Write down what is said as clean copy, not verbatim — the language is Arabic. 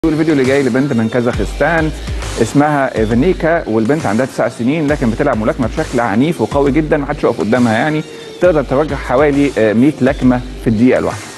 الفيديو اللي جاي لبنت من كازاخستان اسمها فينيكا، والبنت عندها 9 سنين لكن بتلعب ملاكمه بشكل عنيف وقوي جدا، محدش يقف قدامها يعني. تقدر توجه حوالي 100 لكمه في الدقيقه الواحده.